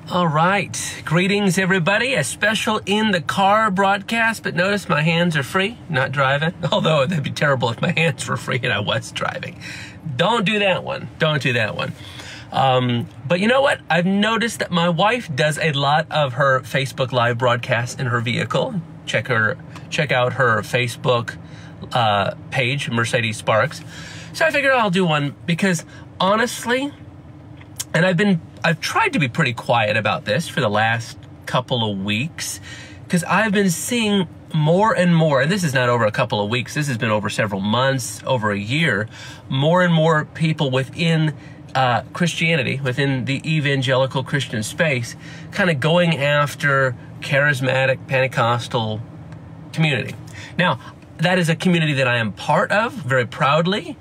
All right. Greetings, everybody. A special in the car broadcast, but notice my hands are free, not driving. Although that'd be terrible if my hands were free and I was driving. Don't do that one. Don't do that one. But you know what? I've noticed that my wife does a lot of her Facebook Live broadcasts in her vehicle. Check out her Facebook page, Mercedes Sparks. So I figured I'll do one because honestly, and I've tried to be pretty quiet about this for the last couple of weeks because I've been seeing more and more, and this is not over a couple of weeks, this has been over several months, over a year, more and more people within Christianity, within the evangelical Christian space, kind of going after charismatic Pentecostal community. Now, that is a community that I am part of very proudly.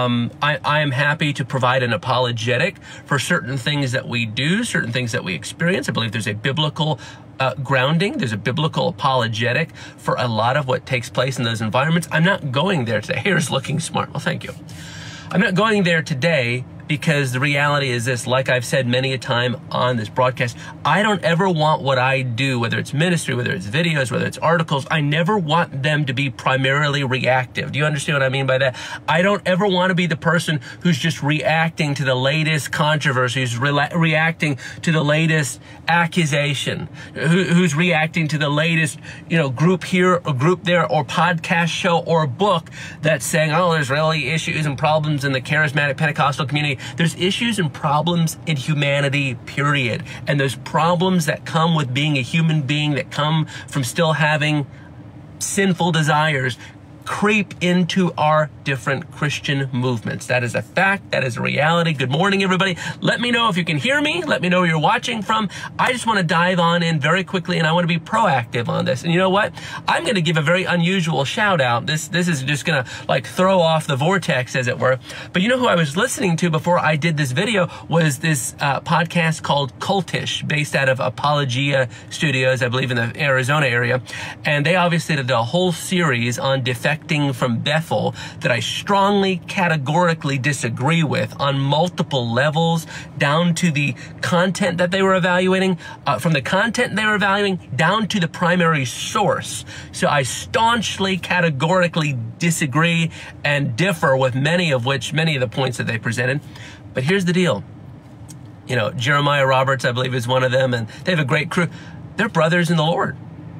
I am happy to provide an apologetic for certain things that we do, certain things that we experience. I believe there's a biblical grounding. There's a biblical apologetic for a lot of what takes place in those environments. I'm not going there today. Here's looking smart. Well, thank you. I'm not going there today because the reality is this, like I've said many a time on this broadcast, I don't ever want what I do, whether it's ministry, whether it's videos, whether it's articles, I never want them to be primarily reactive. Do you understand what I mean by that? I don't ever want to be the person who's just reacting to the latest controversy, who's reacting to the latest accusation, who's reacting to the latest, group here or group there or podcast show or book that's saying, oh, there's really issues and problems in the charismatic Pentecostal community. There's issues and problems in humanity, period. And those problems that come with being a human being, that come from still having sinful desires, creep into our different Christian movements. That is a fact. That is a reality. Good morning, everybody. Let me know if you can hear me. Let me know where you're watching from. I just want to dive on in very quickly, and I want to be proactive on this. And you know what? I'm going to give a very unusual shout out. This is just going to throw off the vortex, as it were. But you know who I was listening to before I did this video was this podcast called Cultish, based out of Apologia Studios, I believe in the Arizona area. And they obviously did a whole series on defecting from Bethel that I strongly, categorically disagree with on multiple levels, down to the content that they were evaluating, from the content they were evaluating down to the primary source. So I staunchly, categorically disagree and differ with many of the points that they presented. But here's the deal. Jeremiah Roberts, I believe, is one of them, and they have a great crew. They're brothers in the Lord.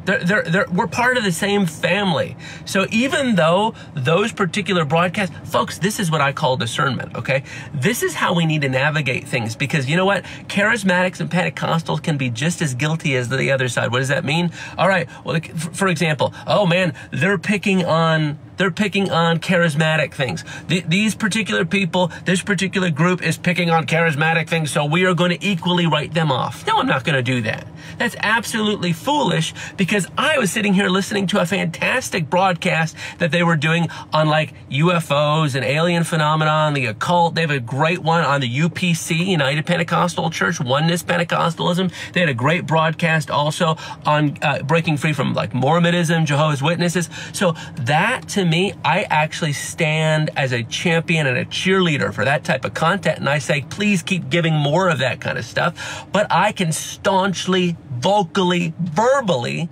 We're part of the same family. So even though those particular broadcasts, folks, this is what I call discernment, okay? This is how we need to navigate things, because you know what? Charismatics and Pentecostals can be just as guilty as the other side. What does that mean? All right, well, for example, oh man, they're picking on charismatic things. These particular people, this particular group is picking on charismatic things, so we are going to equally write them off. No, I'm not going to do that. That's absolutely foolish, because I was sitting here listening to a fantastic broadcast that they were doing on UFOs and alien phenomenon, the occult. They have a great one on the UPC, United Pentecostal Church, Oneness Pentecostalism. They had a great broadcast also on breaking free from Mormonism, Jehovah's Witnesses. So that, to me, I actually stand as a champion and a cheerleader for that type of content, and I say, please keep giving more of that kind of stuff. But I can staunchly, vocally, verbally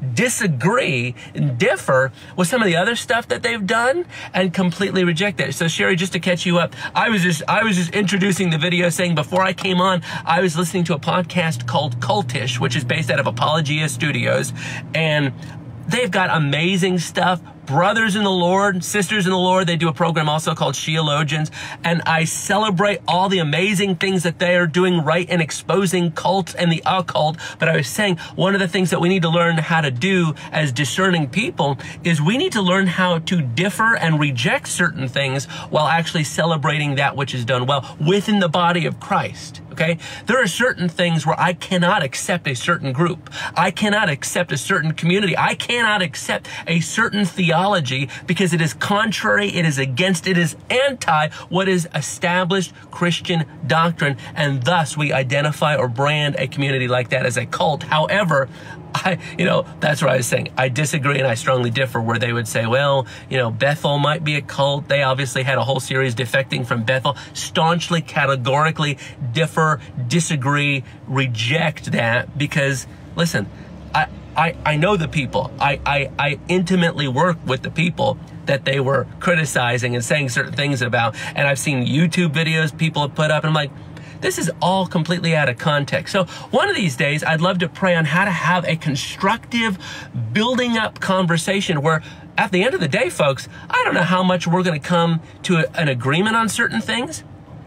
disagree and differ with some of the other stuff that they've done and completely reject that. So Sherry, just to catch you up, I was just introducing the video, saying before I came on, I was listening to a podcast called Cultish, which is based out of Apologia Studios, and they've got amazing stuff. Brothers in the Lord, sisters in the Lord. They do a program also called Sheologians, and I celebrate all the amazing things that they are doing right in exposing cults and the occult. But I was saying, one of the things that we need to learn how to do as discerning people is we need to learn how to differ and reject certain things while actually celebrating that which is done well within the body of Christ. Okay? There are certain things where I cannot accept a certain group. I cannot accept a certain community. I cannot accept a certain theology because it is contrary, it is against, it is anti what is established Christian doctrine, and thus we identify or brand a community like that as a cult. However, that's what I was saying. I disagree and I strongly differ, where they would say, well, Bethel might be a cult. They obviously had a whole series defecting from Bethel. Staunchly, categorically differ, disagree, reject that, because listen, I know the people. I intimately work with the people that they were criticizing and saying certain things about. And I've seen YouTube videos people have put up, and I'm like, this is all completely out of context. So one of these days, I'd love to pray on how to have a constructive, building up conversation where, at the end of the day, folks, I don't know how much we're going to come to an agreement on certain things,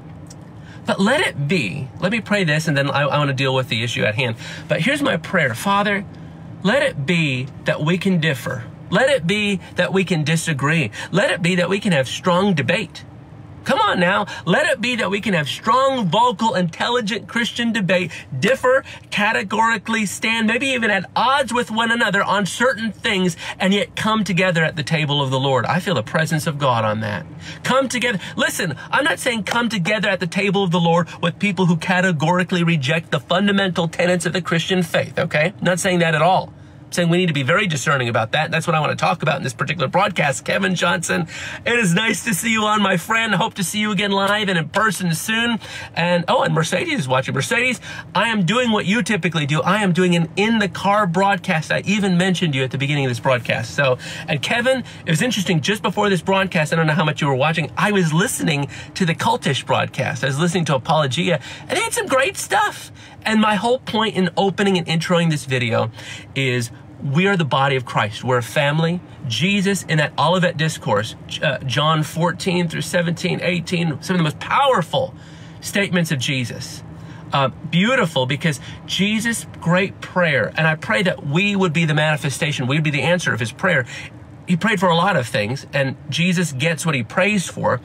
but let it be. Let me pray this, and then I want to deal with the issue at hand. But here's my prayer. Father, let it be that we can differ. Let it be that we can disagree. Let it be that we can have strong debate. Come on now. Let it be that we can have strong, vocal, intelligent Christian debate, differ, categorically stand, maybe even at odds with one another on certain things, and yet come together at the table of the Lord. I feel the presence of God on that. Come together. Listen, I'm not saying come together at the table of the Lord with people who categorically reject the fundamental tenets of the Christian faith, okay? I'm not saying that at all. Saying we need to be very discerning about that. That's what I want to talk about in this particular broadcast. Kevin Johnson, it is nice to see you on, my friend. Hope to see you again live and in person soon. And Mercedes is watching. Mercedes, I am doing what you typically do. I am doing an in-the-car broadcast. I even mentioned you at the beginning of this broadcast. And Kevin, it was interesting. Just before this broadcast, I don't know how much you were watching, I was listening to the Cultish broadcast. I was listening to Apologia, and they had some great stuff. And my whole point in opening and introing this video is we are the body of Christ. We're a family. Jesus, in that Olivet Discourse, John 14 through 17, 18, some of the most powerful statements of Jesus. Beautiful, because Jesus' great prayer, and I pray that we would be the manifestation, we would be the answer of his prayer. He prayed for a lot of things, and Jesus gets what he prays for.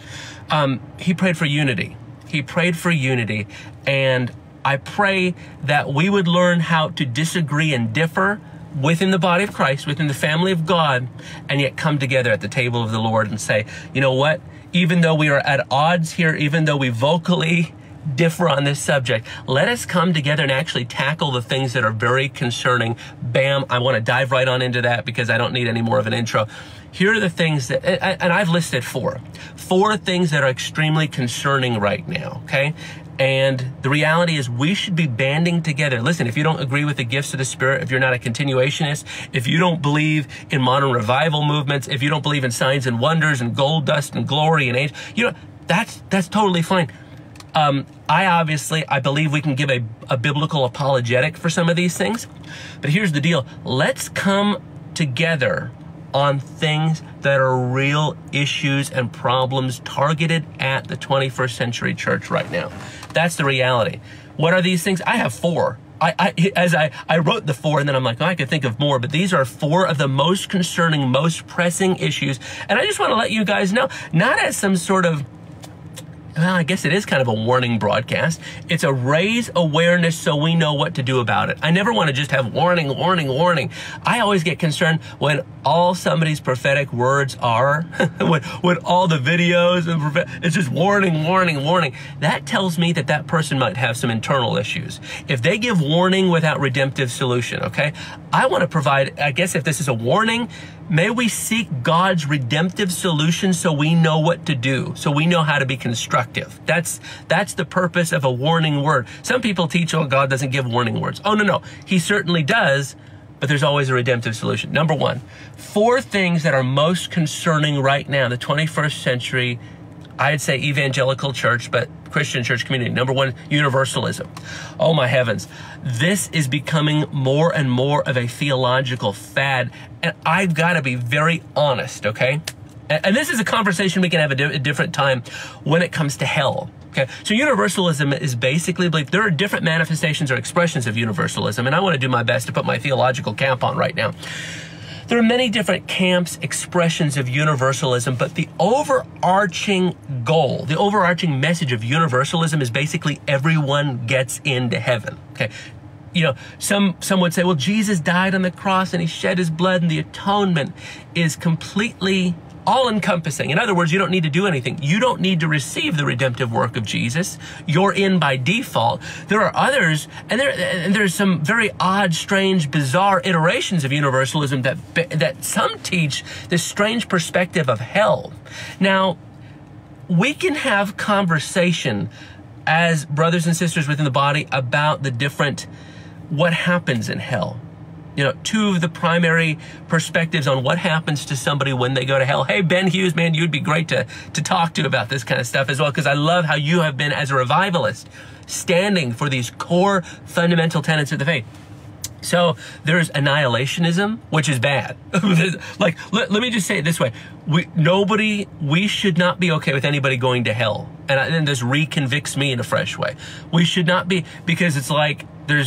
He prayed for unity. He prayed for unity, and I pray that we would learn how to disagree and differ within the body of Christ, within the family of God, and yet come together at the table of the Lord and say, you know what? Even though we are at odds here, even though we vocally differ on this subject, let us come together and actually tackle the things that are very concerning. Bam, I want to dive right on into that because I don't need any more of an intro. Here are the things that, and I've listed four things that are extremely concerning right now, okay? And the reality is we should be banding together. Listen, if you don't agree with the gifts of the Spirit, if you're not a continuationist, if you don't believe in modern revival movements, if you don't believe in signs and wonders and gold dust and glory and age, that's totally fine. I believe we can give a biblical apologetic for some of these things. But here's the deal. Let's come together on things that are real issues and problems targeted at the 21st century church right now. That's the reality. What are these things? I have four. I wrote the four, and then I'm like, I could think of more, but these are four of the most concerning, most pressing issues. And I just want to let you guys know, not as some sort of, well, I guess it is kind of a warning broadcast. It's a raise awareness so we know what to do about it. I never want to just have warning, warning, warning. I always get concerned when all somebody's prophetic words are, when all the videos, it's just warning, warning, warning. That tells me that person might have some internal issues. If they give warning without redemptive solution, okay? I want to provide, I guess if this is a warning, may we seek God's redemptive solution so we know what to do, so we know how to be constructive. That's the purpose of a warning word. Some people teach, God doesn't give warning words. Oh, no. He certainly does, but there's always a redemptive solution. Number one, four things that are most concerning right now, the 21st century, I'd say evangelical church, but Christian church community. Number one, universalism. Oh my heavens. This is becoming more and more of a theological fad. And I've got to be very honest, okay? And this is a conversation we can have a different time when it comes to hell. Okay, so universalism is basically belief. There are different manifestations or expressions of universalism, and I want to do my best to put my theological camp on right now. There are many different camps, expressions of universalism, but the overarching goal, the overarching message of universalism is basically everyone gets into heaven. Okay, some would say, well, Jesus died on the cross and he shed his blood, and the atonement is completely all-encompassing. In other words, you don't need to do anything. You don't need to receive the redemptive work of Jesus. You're in by default. There are others, and there's some very odd, strange, bizarre iterations of universalism that some teach this strange perspective of hell. Now, we can have conversation as brothers and sisters within the body about the different, what happens in hell. You know, two of the primary perspectives on what happens to somebody when they go to hell. Hey, Ben Hughes, man, you'd be great to talk to about this kind of stuff as well, because I love how you have been, as a revivalist, standing for these core fundamental tenets of the faith. So there's annihilationism, which is bad. Like, let me just say it this way. We should not be okay with anybody going to hell. And this reconvicts me in a fresh way. We should not be, because it's like,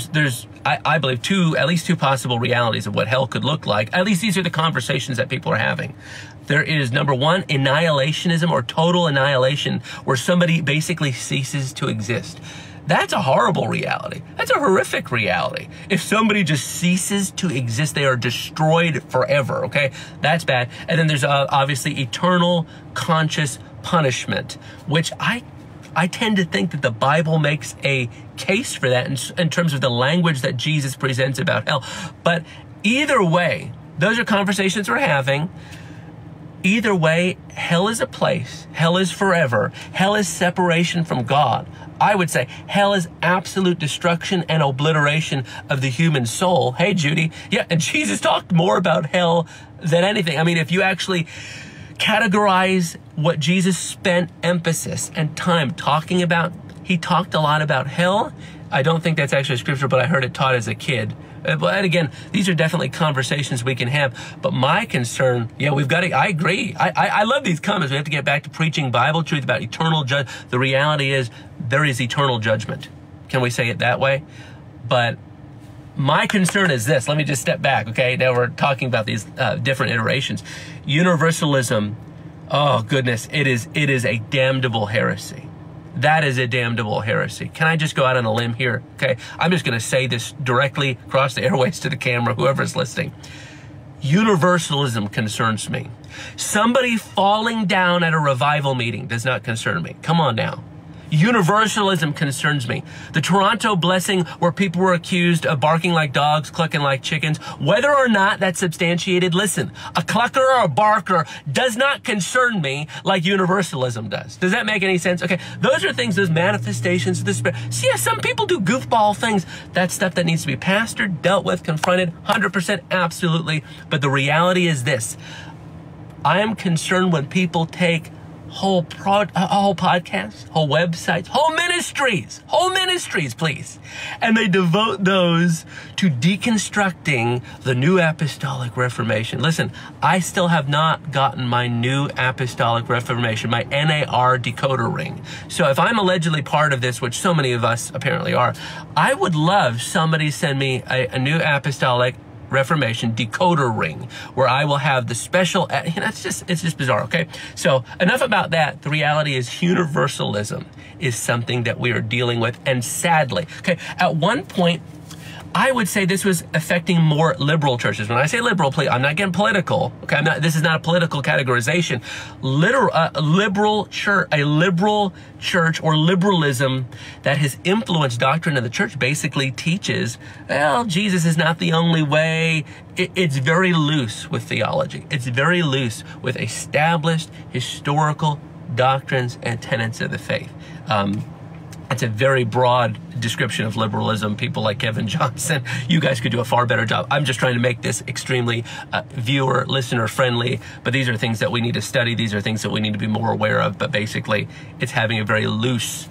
I believe at least two possible realities of what hell could look like. At least these are the conversations that people are having. There is, number one, annihilationism, or total annihilation, where somebody basically ceases to exist. That's a horrible reality. That's a horrific reality. If somebody just ceases to exist, they are destroyed forever, okay? That's bad. And then there's obviously eternal conscious punishment, which I tend to think that the Bible makes a case for that in terms of the language that Jesus presents about hell. But either way, those are conversations we're having. Either way, hell is a place. Hell is forever. Hell is separation from God. I would say hell is absolute destruction and obliteration of the human soul. Hey, Judy. Yeah, and Jesus talked more about hell than anything. I mean, if you actually categorize what Jesus spent emphasis and time talking about, he talked a lot about hell. I don't think that's actually scripture, but I heard it taught as a kid. But again, these are definitely conversations we can have. But my concern, I agree. I love these comments. We have to get back to preaching Bible truth about eternal judgment. The reality is there is eternal judgment. Can we say it that way? But my concern is this. Let me just step back, okay? Now we're talking about these different iterations. Universalism, oh goodness, it is a damnable heresy. That is a damnable heresy. Can I just go out on a limb here? Okay, I'm just going to say this directly across the airways to the camera, whoever's listening. Universalism concerns me. Somebody falling down at a revival meeting does not concern me. Come on now. Universalism concerns me. The Toronto blessing, where people were accused of barking like dogs, clucking like chickens, whether or not that's substantiated, listen, a clucker or a barker does not concern me like universalism does. Does that make any sense? Okay, those are things, those manifestations of the Spirit. See, yeah, some people do goofball things. That's stuff that needs to be pastored, dealt with, confronted, 100%, absolutely. But the reality is this. I am concerned when people take whole podcasts, whole websites, whole ministries, please. And they devote those to deconstructing the New Apostolic Reformation. Listen, I still have not gotten my New Apostolic Reformation, my NAR decoder ring. So if I'm allegedly part of this, which so many of us apparently are, I would love somebody send me a New Apostolic Reformation decoder ring, where I will have the special, it's just bizarre, okay? So enough about that. The reality is universalism is something that we are dealing with, and sadly, okay, at one point, I would say this was affecting more liberal churches. When I say liberal, please, I'm not getting political, okay? This is not a political categorization. A liberal church or liberalism that has influenced doctrine of the church basically teaches, well, Jesus is not the only way. It's very loose with theology. It's very loose with established historical doctrines and tenets of the faith. It's a very broad description of liberalism. People like Kevin Johnson, you guys could do a far better job. I'm just trying to make this extremely viewer, listener friendly, but these are things that we need to study. These are things that we need to be more aware of, but basically it's having a very loose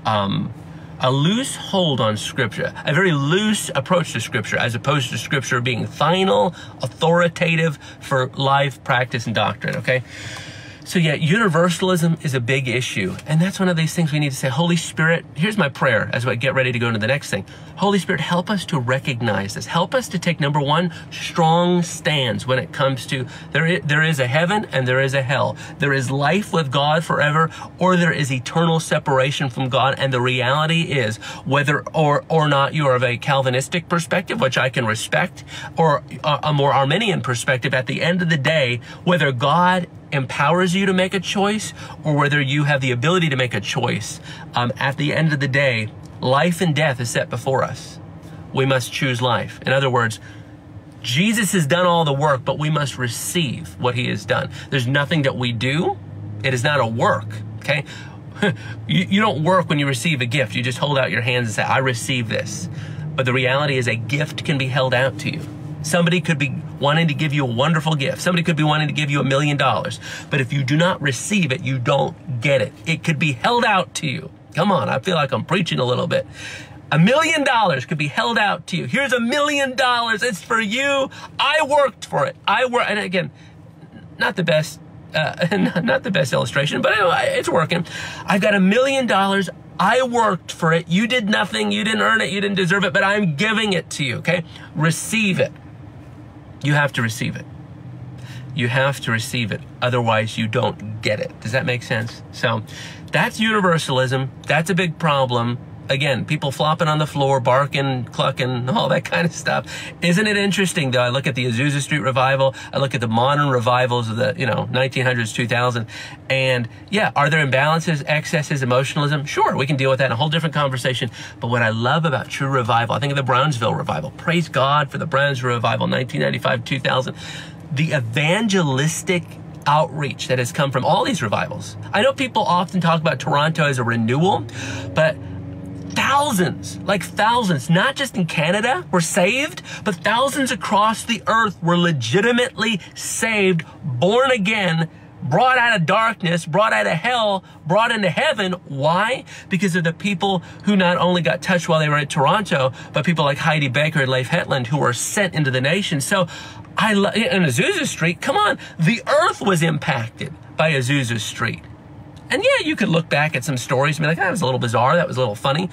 hold on Scripture, a very loose approach to Scripture, as opposed to Scripture being final, authoritative for life, practice, and doctrine, okay? So yeah, universalism is a big issue. And that's one of these things we need to say, Holy Spirit, here's my prayer as we get ready to go into the next thing. Holy Spirit, help us to recognize this. Help us to take, number one, strong stands when it comes to there is a heaven and there is a hell. There is life with God forever, or there is eternal separation from God. And the reality is, whether or not you are of a Calvinistic perspective, which I can respect, or a more Arminian perspective, at the end of the day, whether God empowers you to make a choice or whether you have the ability to make a choice. At the end of the day, life and death is set before us. We must choose life. In other words, Jesus has done all the work, but we must receive what he has done. There's nothing that we do. It is not a work, okay? You don't work when you receive a gift. You just hold out your hands and say, I receive this. But the reality is a gift can be held out to you. Somebody could be wanting to give you a wonderful gift. Somebody could be wanting to give you $1 million. But if you do not receive it, you don't get it. It could be held out to you. Come on, I feel like I'm preaching a little bit. $1 million could be held out to you. Here's $1 million. It's for you. I worked for it. And again, not the best, not the best illustration, but anyway, it's working. I've got $1 million. I worked for it. You did nothing. You didn't earn it. You didn't deserve it, but I'm giving it to you. Okay. Receive it. You have to receive it. You have to receive it. Otherwise you don't get it. Does that make sense? So that's universalism. That's a big problem. Again, people flopping on the floor, barking, clucking, all that kind of stuff. Isn't it interesting, though? I look at the Azusa Street revival. I look at the modern revivals of the, 1900s, 2000. And yeah, are there imbalances, excesses, emotionalism? Sure, we can deal with that in a whole different conversation. But what I love about true revival, I think of the Brownsville revival. Praise God for the Brownsville revival, 1995, 2000. The evangelistic outreach that has come from all these revivals. I know people often talk about Toronto as a renewal, but thousands, not just in Canada, were saved, but thousands across the earth were legitimately saved, born again, brought out of darkness, brought out of hell, brought into heaven. Why? Because of the people who not only got touched while they were at Toronto, but people like Heidi Baker and Leif Hetland who were sent into the nation. So in Azusa Street, come on, the earth was impacted by Azusa Street. And yeah, you could look back at some stories and be like, that was a little bizarre, that was a little funny.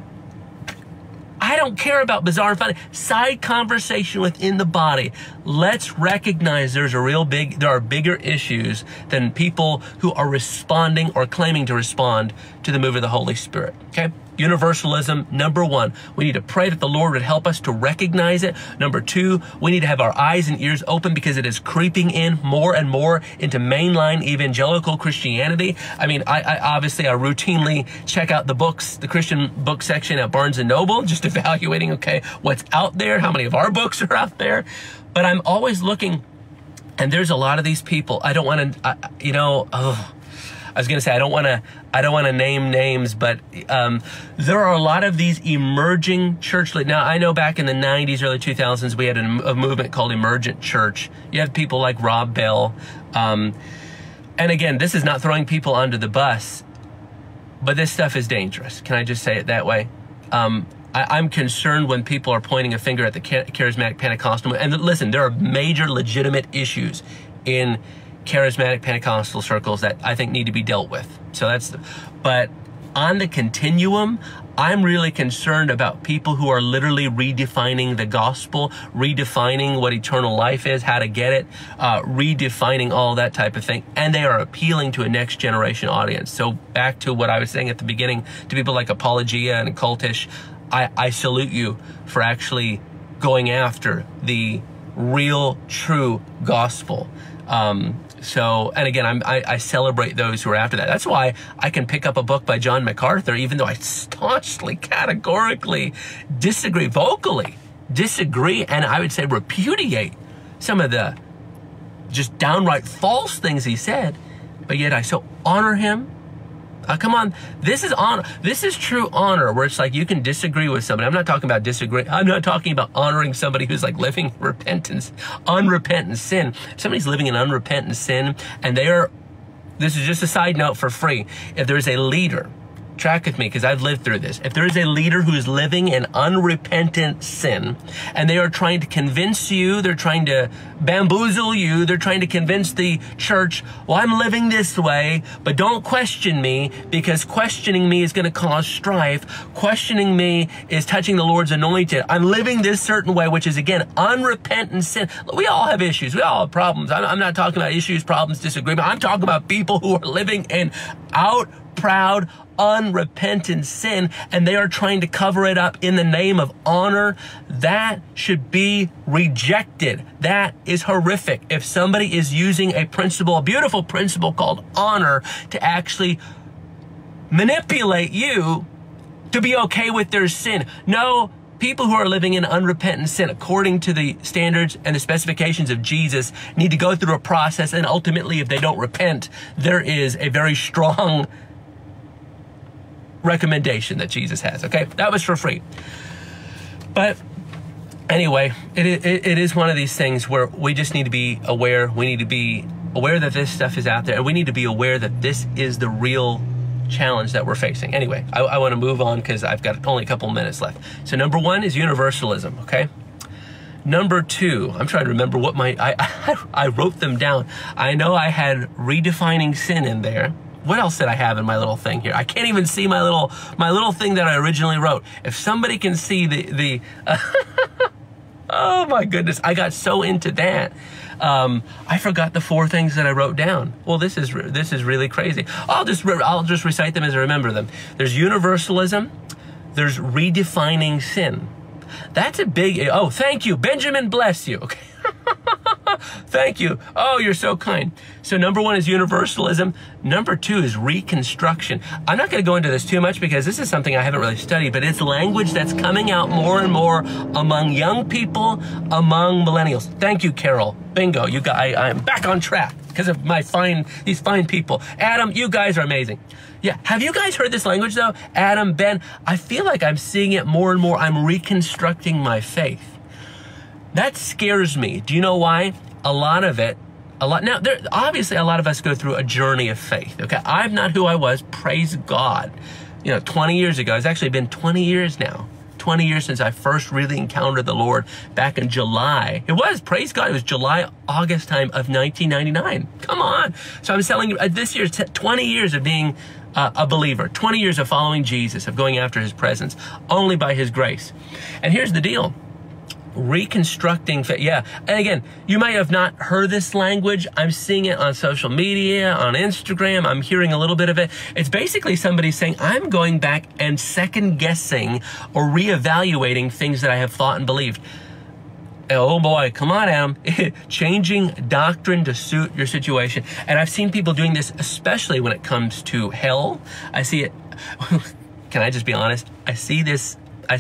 I don't care about bizarre and funny. Side conversation within the body. Let's recognize there are bigger issues than people who are responding or claiming to respond to the move of the Holy Spirit. Okay? Universalism, number one, we need to pray that the Lord would help us to recognize it. Number two, we need to have our eyes and ears open because it is creeping in more and more into mainline evangelical Christianity. I mean, I obviously routinely check out the books, the Christian book section at Barnes & Noble, just evaluating, okay, what's out there, how many of our books are out there. But I'm always looking, and there's a lot of these people. I don't want to, I was going to say, I don't want to name names, but there are a lot of these emerging church. Now, I know back in the 90s, early 2000s, we had a movement called Emergent Church. You have people like Rob Bell. And again, this is not throwing people under the bus, but this stuff is dangerous. Can I just say it that way? I'm concerned when people are pointing a finger at the charismatic Pentecostal. And listen, there are major legitimate issues in charismatic Pentecostal circles that I think need to be dealt with. But on the continuum, I'm really concerned about people who are literally redefining the gospel, redefining what eternal life is, how to get it, redefining all that type of thing. And they are appealing to a next generation audience. So back to what I was saying at the beginning, to people like Apologia and Cultish, I salute you for actually going after the real, true gospel. And again, I celebrate those who are after that. That's why I can pick up a book by John MacArthur, even though I staunchly, categorically vocally disagree, and I would say repudiate some of the just downright false things he said, but yet I so honor him. Come on, this is honor. This is true honor, where it's like you can disagree with somebody. I'm not talking about disagree. I'm not talking about honoring somebody who's like living unrepentant sin. If somebody's living in unrepentant sin, and this is just a side note for free. If there's a leader, track with me because I've lived through this. If there is a leader who's living in unrepentant sin and they are trying to convince you, they're trying to bamboozle you, they're trying to convince the church, well, I'm living this way, but don't question me because questioning me is going to cause strife. Questioning me is touching the Lord's anointed. I'm living this certain way, which is, again, unrepentant sin. We all have issues. We all have problems. I'm not talking about issues, problems, disagreement. I'm talking about people who are living in proud, unrepentant sin, and they are trying to cover it up in the name of honor. That should be rejected. That is horrific. If somebody is using a principle, a beautiful principle called honor, to actually manipulate you to be okay with their sin. No, people who are living in unrepentant sin, according to the standards and the specifications of Jesus, need to go through a process, and ultimately, if they don't repent, there is a very strong recommendation that Jesus has, okay? That was for free. But anyway, it is one of these things where we just need to be aware. We need to be aware that this stuff is out there, and we need to be aware that this is the real challenge that we're facing. Anyway, I want to move on because I've got only a couple minutes left. So number one is universalism, okay? Number two, I'm trying to remember what I wrote them down. I know I had redefining sin in there. What else did I have in my little thing here? I can't even see my little thing that I originally wrote. If somebody can see the oh my goodness, I got so into that. I forgot the 4 things that I wrote down. Well, this is really crazy. I'll just recite them as I remember them. There's universalism. There's redefining sin. That's a big, oh, thank you. Benjamin, bless you. Okay. Thank you. Oh, you're so kind. So number 1 is universalism. Number 2 is reconstruction. I'm not going to go into this too much because this is something I haven't really studied, but it's language that's coming out more and more among young people, among millennials. Thank you, Carol. Bingo. You guys, I'm back on track because of these fine people. Adam, you guys are amazing. Yeah. Have you guys heard this language though? Adam, Ben, I feel like I'm seeing it more and more. I'm reconstructing my faith. That scares me. Do you know why? Now, obviously a lot of us go through a journey of faith, okay? I'm not who I was, praise God. 20 years ago, it's actually been 20 years now. 20 years since I first really encountered the Lord back in July. It was, praise God, it was July, August time of 1999. Come on. So I'm telling you, this year's 20 years of being a believer, 20 years of following Jesus, of going after his presence, only by his grace. And here's the deal. Reconstructing faith. Yeah. And again, you might have not heard this language. I'm seeing it on social media, on Instagram. I'm hearing a little bit of it. It's basically somebody saying, I'm going back and second guessing or reevaluating things that I have thought and believed. Oh boy, come on, Adam. Changing doctrine to suit your situation. And I've seen people doing this, especially when it comes to hell. I see it. Can I just be honest? I see this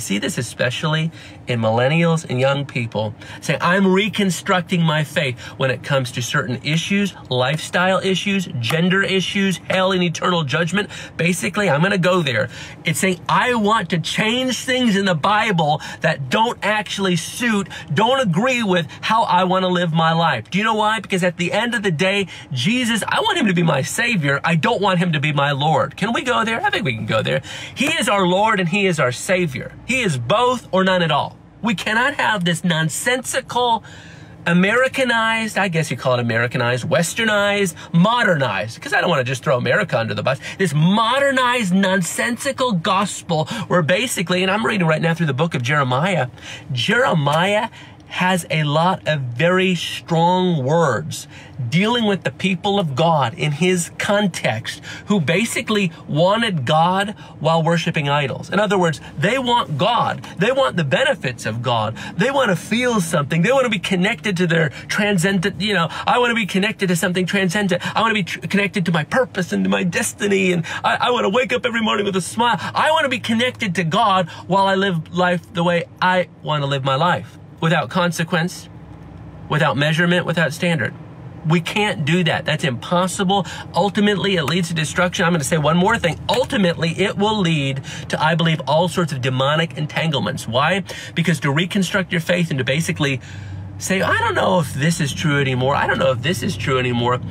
especially in millennials and young people saying, I'm reconstructing my faith when it comes to certain issues, lifestyle issues, gender issues, hell and eternal judgment. Basically, I'm going to go there. It's saying, I want to change things in the Bible that don't actually don't agree with how I want to live my life. Do you know why? Because at the end of the day, Jesus, I want him to be my Savior. I don't want him to be my Lord. Can we go there? I think we can go there. He is our Lord and he is our Savior. He is both or none at all. We cannot have this nonsensical, Americanized, I guess you call it Americanized, Westernized, modernized, because I don't want to just throw America under the bus, this modernized, nonsensical gospel where basically, and I'm reading right now through the book of Jeremiah, Jeremiah has a lot of very strong words dealing with the people of God in his context who basically wanted God while worshiping idols. In other words, they want God. They want the benefits of God. They want to feel something. They want to be connected to their transcendent, I want to be connected to something transcendent. I want to be connected to my purpose and to my destiny. And I want to wake up every morning with a smile. I want to be connected to God while I live life the way I want to live my life. Without consequence, without measurement, without standard. We can't do that. That's impossible. Ultimately, it leads to destruction. I'm going to say one more thing. Ultimately, it will lead to, I believe, all sorts of demonic entanglements. Why? Because to reconstruct your faith and to basically say, I don't know if this is true anymore. I don't know if this is true anymore.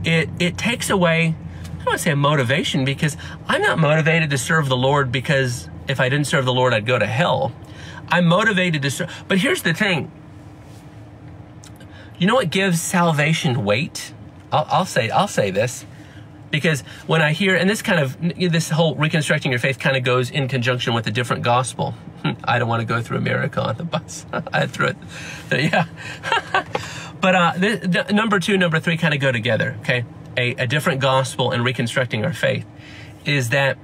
It takes away, I don't want to say a motivation, because I'm not motivated to serve the Lord because if I didn't serve the Lord, I'd go to hell. I'm motivated to serve. But here's the thing. You know what gives salvation weight? I'll say this, because when I hear, and this whole reconstructing your faith kind of goes in conjunction with a different gospel. I don't want to go through America on the bus. I threw it. Yeah. But number 2, number 3 kind of go together. Okay. A different gospel and reconstructing our faith is that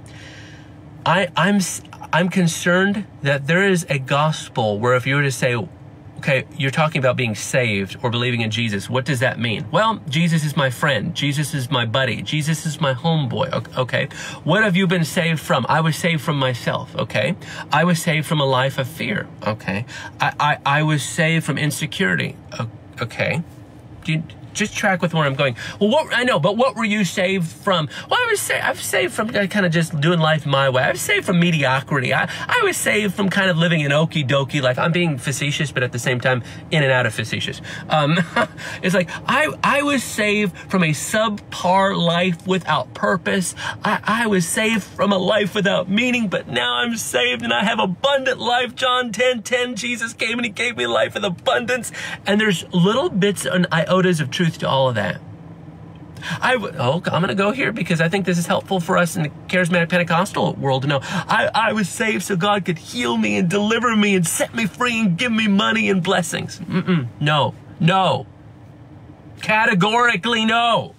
I'm concerned that there is a gospel where if you were to say, okay, you're talking about being saved or believing in Jesus. What does that mean? Well, Jesus is my friend. Jesus is my buddy. Jesus is my homeboy. Okay. What have you been saved from? I was saved from myself. Okay. I was saved from a life of fear. Okay. I was saved from insecurity. Okay. Just track with where I'm going. Well, I know, but what were you saved from? Well, I was saved from kind of just doing life my way. I was saved from mediocrity. I was saved from kind of living an okie dokie life. I'm being facetious, but at the same time, in and out of facetious. It's like, I was saved from a subpar life without purpose. I was saved from a life without meaning, but now I'm saved and I have abundant life. John 10:10, Jesus came and he gave me life in abundance. And there's little bits and iotas of truth to all of that. I'm going to go here because I think this is helpful for us in the charismatic Pentecostal world to know. I was saved so God could heal me and deliver me and set me free and give me money and blessings. No. Categorically no.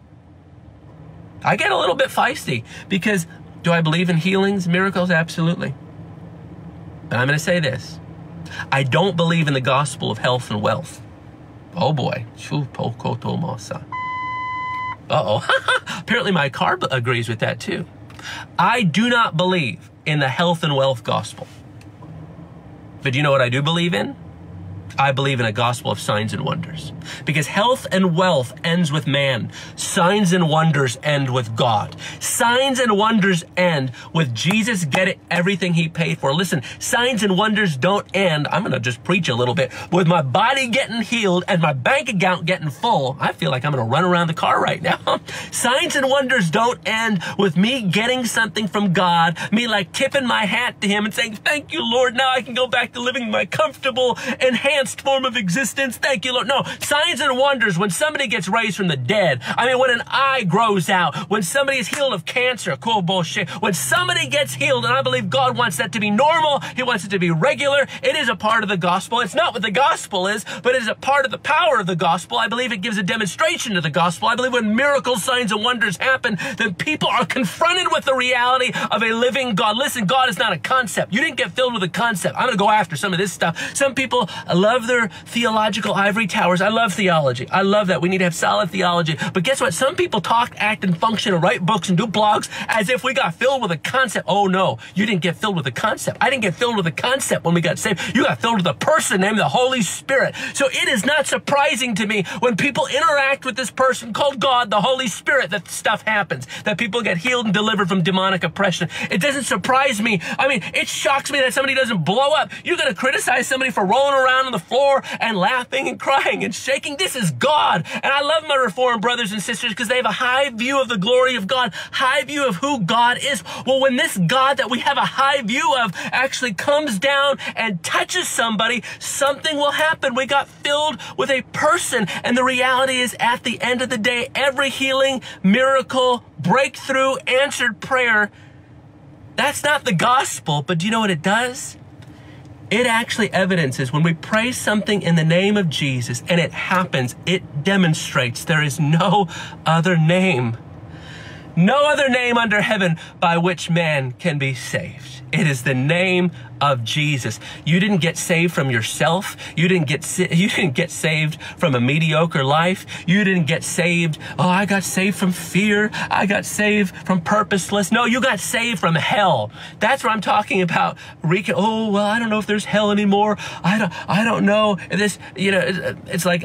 I get a little bit feisty because do I believe in healings, miracles? Absolutely. But I'm going to say this. I don't believe in the gospel of health and wealth. Oh boy. Apparently my car agrees with that too. I do not believe in the health and wealth gospel. But do you know what I do believe in? I believe in a gospel of signs and wonders. Because health and wealth ends with man. Signs and wonders end with God. Signs and wonders end with Jesus getting everything he paid for. Listen, signs and wonders don't end. I'm going to just preach a little bit. With my body getting healed and my bank account getting full, I feel like I'm going to run around the car right now. Signs and wonders don't end with me getting something from God, me like tipping my hat to him and saying, thank you, Lord. Now I can go back to living my comfortable, enhanced form of existence. Thank you, Lord. No, signs and wonders when somebody gets raised from the dead. I mean, when an eye grows out, when somebody is healed of cancer, cool bullshit. When somebody gets healed, and I believe God wants that to be normal. He wants it to be regular. It is a part of the gospel. It's not what the gospel is, but it is a part of the power of the gospel. I believe it gives a demonstration to the gospel. I believe when miracles, signs, and wonders happen, then people are confronted with the reality of a living God. Listen, God is not a concept. You didn't get filled with a concept. I'm going to go after some of this stuff. Some people love their theological ivory towers. I love theology. I love that. We need to have solid theology. But guess what? Some people talk, act, and function and write books and do blogs as if we got filled with a concept. Oh no, you didn't get filled with a concept. I didn't get filled with a concept when we got saved. You got filled with a person named the Holy Spirit. So it is not surprising to me when people interact with this person called God, the Holy Spirit, that stuff happens, that people get healed and delivered from demonic oppression. It doesn't surprise me. I mean, it shocks me that somebody doesn't blow up. You're going to criticize somebody for rolling around on the floor and laughing and crying and shaking. This is God. And I love my Reformed brothers and sisters because they have a high view of the glory of God, high view of who God is. Well, when this God that we have a high view of actually comes down and touches somebody, something will happen. We got filled with a person. And the reality is, at the end of the day, every healing, miracle, breakthrough, answered prayer, that's not the gospel. But do you know what it does? It actually evidences when we pray something in the name of Jesus and it happens, it demonstrates there is no other name. No other name under heaven by which man can be saved. It is the name of Jesus. You didn't get saved from yourself. You didn't get saved from a mediocre life. You didn't get saved. Oh, I got saved from fear. I got saved from purposeless. No, you got saved from hell. That's what I'm talking about. Oh, well, I don't know if there's hell anymore. I don't know. This, it's like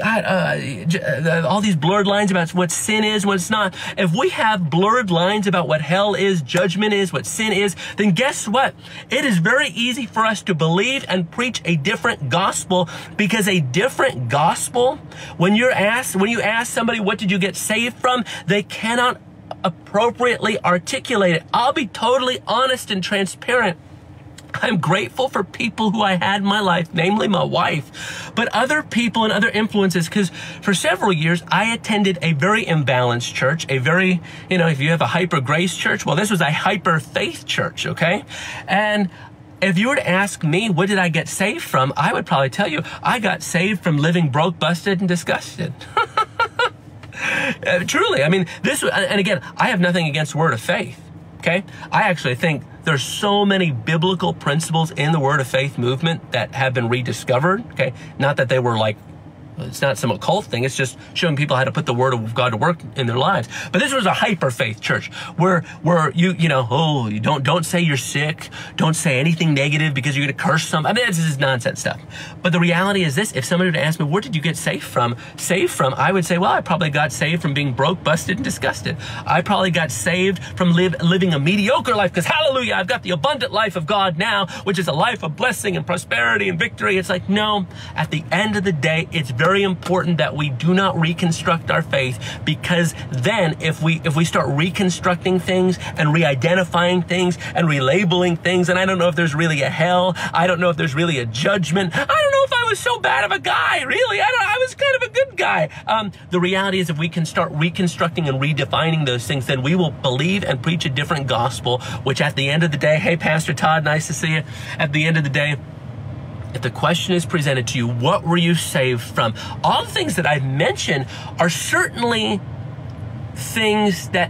all these blurred lines about what sin is, what it's not. If we have blurred lines about what hell is, judgment is, what sin is, then guess what? It is very easy for us to believe and preach a different gospel, because a different gospel, when you ask somebody, what did you get saved from? They cannot appropriately articulate it. I'll be totally honest and transparent. I'm grateful for people who I had in my life, namely my wife, but other people and other influences, because for several years, I attended a very imbalanced church, a very, if you have a hyper grace church, well, this was a hyper faith church, okay? And if you were to ask me, what did I get saved from? I would probably tell you, I got saved from living broke, busted, and disgusted. Truly, I mean, and again, I have nothing against word of faith. okay? I actually think there's so many biblical principles in the Word of Faith movement that have been rediscovered, okay? Not that they were like, it's not some occult thing. It's just showing people how to put the Word of God to work in their lives. But this was a hyper faith church where you don't say you're sick. Don't say anything negative because you're going to curse some. I mean, this is nonsense stuff. But the reality is this: if somebody were to ask me, where did you get saved from? I would say, well, I probably got saved from being broke, busted, and disgusted. I probably got saved from living a mediocre life because, hallelujah, I've got the abundant life of God now, which is a life of blessing and prosperity and victory. It's like, no, at the end of the day, it's very important that we do not reconstruct our faith, because then if we start reconstructing things and re-identifying things and relabeling things, and I don't know if there's really a hell, I don't know if there's really a judgment, I don't know if I was so bad of a guy, really, I was kind of a good guy. The reality is, if we can start reconstructing and redefining those things, then we will believe and preach a different gospel, which at the end of the day, hey, Pastor Todd, nice to see you. At the end of the day, if the question is presented to you, what were you saved from? All the things that I've mentioned are certainly things that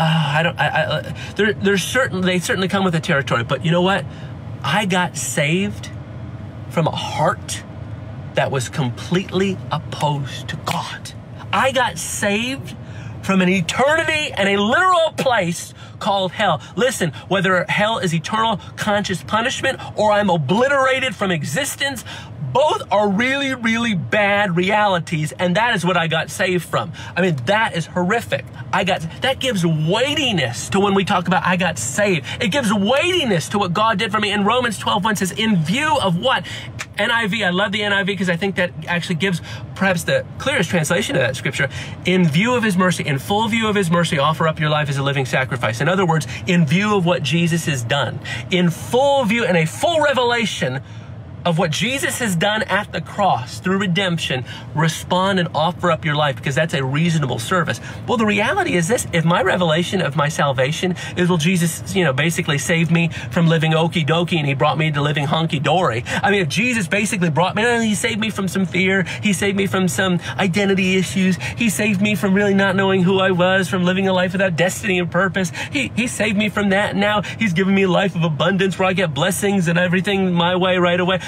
they certainly come with the territory. But you know what? I got saved from a heart that was completely opposed to God. I got saved from an eternity and a literal place called hell. Listen, whether hell is eternal conscious punishment or I'm obliterated from existence, both are really, really bad realities, and that is what I got saved from. I mean, that is horrific. That gives weightiness to when we talk about I got saved. It gives weightiness to what God did for me. And Romans 12:1 says, in view of what? NIV, I love the NIV because I think that actually gives perhaps the clearest translation of that scripture. In view of his mercy, in full view of his mercy, offer up your life as a living sacrifice. In other words, in view of what Jesus has done, in full view and a full revelation of what Jesus has done at the cross through redemption, respond and offer up your life, because that's a reasonable service. Well, the reality is this: if my revelation of my salvation is, well, Jesus, basically saved me from living okie dokie and he brought me to living honky dory. I mean, if Jesus basically he saved me from some fear, he saved me from some identity issues, he saved me from really not knowing who I was, from living a life without destiny and purpose. He saved me from that. And now he's given me a life of abundance where I get blessings and everything my way right away.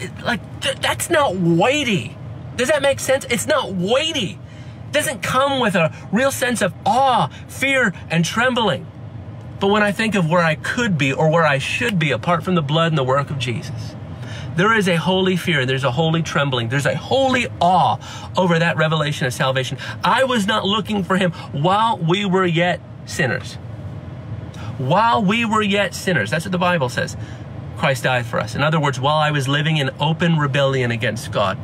That's not weighty. Does that make sense? It's not weighty. It doesn't come with a real sense of awe, fear, and trembling. But when I think of where I could be or where I should be apart from the blood and the work of Jesus, there is a holy fear, there's a holy trembling, there's a holy awe over that revelation of salvation. I was not looking for him while we were yet sinners. While we were yet sinners. That's what the Bible says. Christ died for us. In other words, while I was living in open rebellion against God,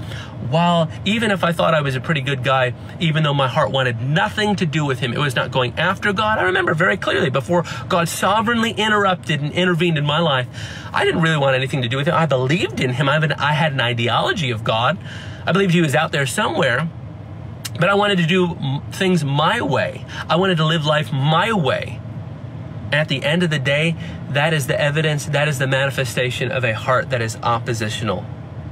even if I thought I was a pretty good guy, even though my heart wanted nothing to do with him, it was not going after God. I remember very clearly before God sovereignly interrupted and intervened in my life, I didn't really want anything to do with him. I believed in him. I had an ideology of God. I believed he was out there somewhere, but I wanted to do things my way. I wanted to live life my way. And at the end of the day, that is the evidence, that is the manifestation of a heart that is oppositional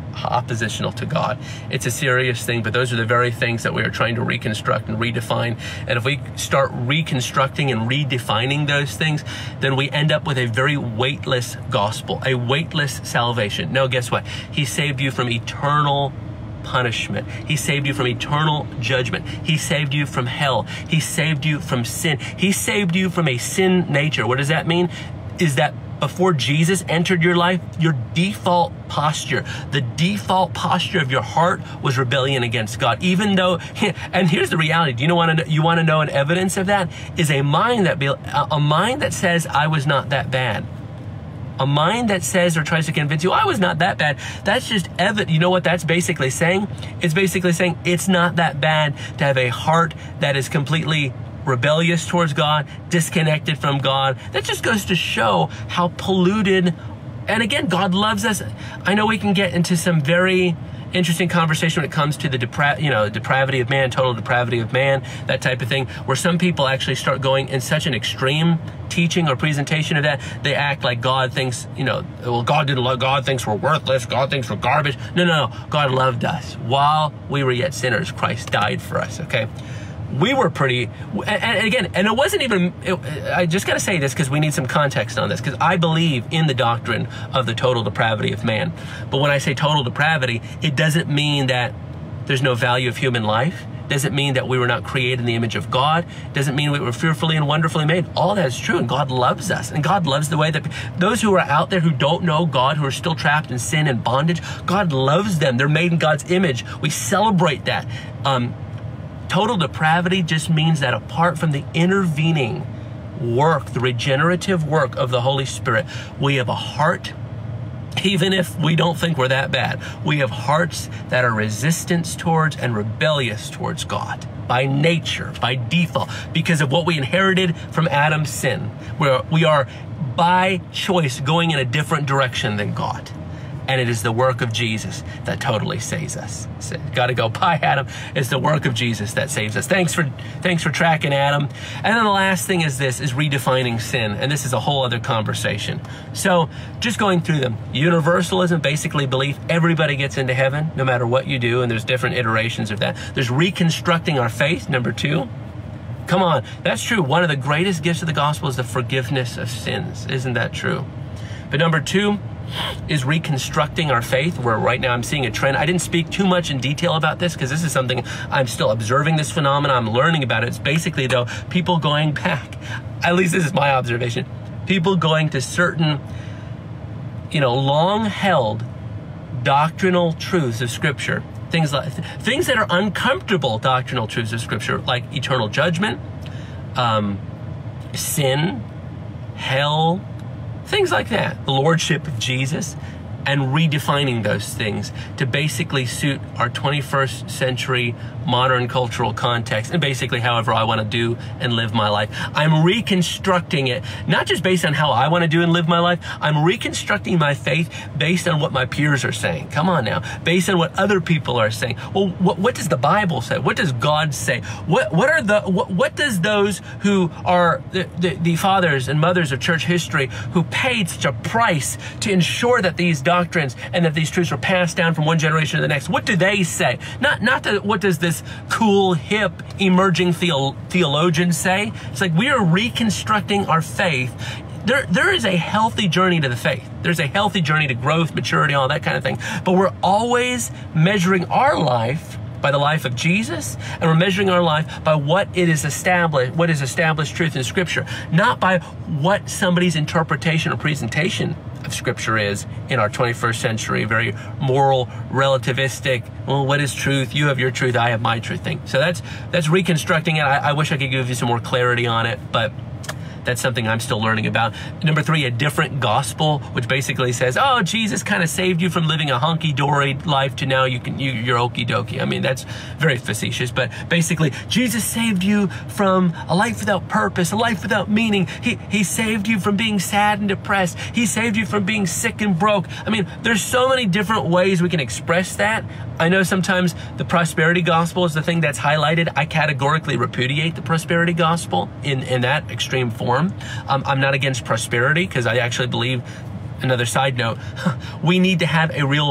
to God. It's a serious thing, but those are the very things that we are trying to reconstruct and redefine. And if we start reconstructing and redefining those things, then we end up with a very weightless gospel, a weightless salvation. No, guess what? He saved you from eternal punishment. He saved you from eternal judgment. He saved you from hell. He saved you from sin. He saved you from a sin nature. What does that mean? Is that before Jesus entered your life, your default posture, the default posture of your heart was rebellion against God. Even though, and here's the reality. Do you want to know an evidence of that? Is a mind that says I was not that bad. A mind that says or tries to convince you, I was not that bad. That's just evidence. You know what that's basically saying? It's basically saying it's not that bad to have a heart that is completely rebellious towards God, disconnected from God. That just goes to show how polluted. And again, God loves us. I know we can get into some very interesting conversation when it comes to the depravity of man, total depravity of man, that type of thing, where some people actually start going in such an extreme teaching or presentation of that, they act like God thinks, well, God didn't love, God thinks we're worthless, God thinks we're garbage. No. God loved us. While we were yet sinners, Christ died for us, okay? we were pretty, and again, and it wasn't even, I just got to say this because we need some context on this, because I believe in the doctrine of the total depravity of man. But when I say total depravity, it doesn't mean that there's no value of human life. Doesn't mean that we were not created in the image of God. Doesn't mean we were fearfully and wonderfully made. All that is true, and God loves us. And God loves the way that those who are out there who don't know God, who are still trapped in sin and bondage, God loves them. They're made in God's image. We celebrate that. Total depravity just means that apart from the intervening work, the regenerative work of the Holy Spirit, we have a heart. Even if we don't think we're that bad, we have hearts that are resistant towards and rebellious towards God by nature, by default, because of what we inherited from Adam's sin, where we are by choice going in a different direction than God. And it is the work of Jesus that totally saves us. So, got to go by Adam. It's the work of Jesus that saves us. Thanks for tracking, Adam. And then the last thing is this, is redefining sin. And this is a whole other conversation. So just going through them. Universalism, basically belief everybody gets into heaven, no matter what you do. And there's different iterations of that. There's reconstructing our faith, number 2. Come on, that's true. One of the greatest gifts of the gospel is the forgiveness of sins. Isn't that true? But number 2, is reconstructing our faith, where right now I'm seeing a trend. I didn't speak too much in detail about this because this is something I'm still observing, this phenomenon. I'm learning about it. It's basically, though, people going back, at least this is my observation, people going to certain, long-held doctrinal truths of Scripture, things that are uncomfortable doctrinal truths of Scripture, like eternal judgment, sin, hell, things like that, the lordship of Jesus, and redefining those things to basically suit our 21st century modern cultural context and basically however I want to do and live my life. I'm reconstructing it, not just based on how I want to do and live my life. I'm reconstructing my faith based on what my peers are saying. Come on now. Based on what other people are saying. Well, what does the Bible say? What does God say? What does those who are the fathers and mothers of church history who paid such a price to ensure that these doctrines and that these truths are passed down from one generation to the next, what do they say? What does this cool, hip, emerging theologian say? It's like we are reconstructing our faith. There is a healthy journey to the faith. There's a healthy journey to growth, maturity, all that kind of thing. But we're always measuring our life by the life of Jesus, and we're measuring our life by what is established truth in Scripture, not by what somebody's interpretation or presentation of Scripture is in our 21st century, very moral, relativistic, well, what is truth? You have your truth, I have my truth thing. So that's reconstructing it. I wish I could give you some more clarity on it, but that's something I'm still learning about. Number 3, a different gospel, which basically says, oh, Jesus kind of saved you from living a hunky-dory life to now you're okie-dokie. I mean, that's very facetious, but basically, Jesus saved you from a life without purpose, a life without meaning. He saved you from being sad and depressed. He saved you from being sick and broke. I mean, there's so many different ways we can express that. I know sometimes the prosperity gospel is the thing that's highlighted. I categorically repudiate the prosperity gospel in that extreme form. I'm not against prosperity because I actually believe, another side note, we need to have